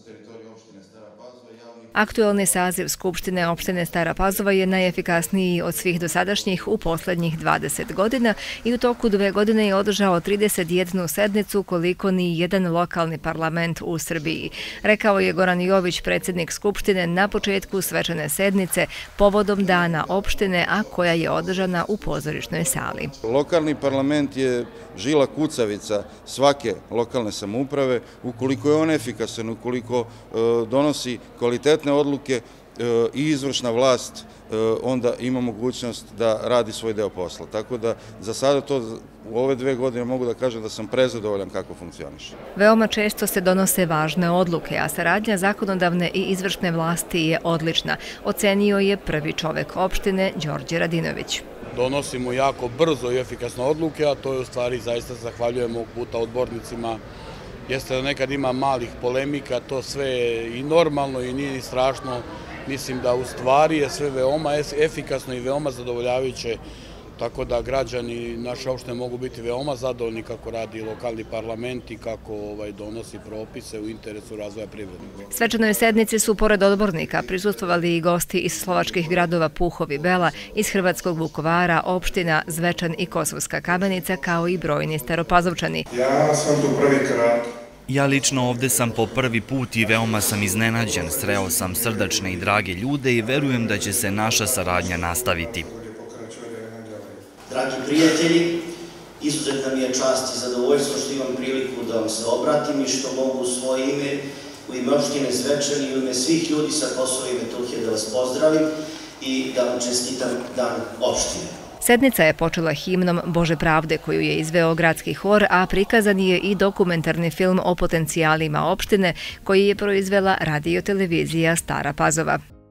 Aktualni saziv Skupštine opštine Stara Pazova je najefikasniji od svih dosadašnjih u poslednjih 20 godina i u toku 2 godine je održao 31 sednicu koliko ni jedan lokalni parlament u Srbiji. Rekao je Goran Jović, predsjednik Skupštine, na početku svečane sednice povodom dana opštine, a koja je održana u pozorišnoj sali. Lokalni parlament je žila kucavica svake lokalne samouprave. Ukoliko je on efikasan, ukoliko donosi kvalitetne odluke i izvršna vlast, onda ima mogućnost da radi svoj deo posla. Tako da za sada to u ove 2 godine mogu da kažem da sam prezadovoljan kako funkcioniše. Veoma često se donose važne odluke, a saradnja zakonodavne i izvršne vlasti je odlična, ocenio je prvi čovek opštine Đorđe Radinović. Donosimo jako brzo i efikasno odluke, a to je u stvari zaista zahvaljujemo ovog puta odbornicima. Jeste da nekad ima malih polemika, to sve je i normalno i nije ni strašno. Mislim da u stvari je sve veoma efikasno i veoma zadovoljavajuće, tako da građani naše opštine mogu biti veoma zadovoljni kako radi lokalni parlament i kako donosi propise u interesu razvoja privrede. Svečanoj sednici su, pored odbornika, prisustvovali i gosti iz slovačkih gradova Puhov i Bela, iz hrvatskog Vukovara, opština Zvečan i Kosovska Kamenica, kao i brojni Staropazovčani. Ja sam tu prvi krat. Ja lično ovde sam po prvi put i veoma sam iznenađen. Sreo sam srdačne i drage ljude i verujem da će se naša saradnja nastaviti. Dragi prijatelji, izuzetna mi je čast i zadovoljstvo što imam priliku da vam se obratim i što mogu u svoje ime, u ime opštine Zvečan i u ime svih ljudi sa Kosova i Metohije da vas pozdravim i da vam čestitam dan opštine. Sednica je počela himnom Bože pravde koju je izveo gradski hor, a prikazan je i dokumentarni film o potencijalima opštine koji je proizvela radio-televizija Stara Pazova.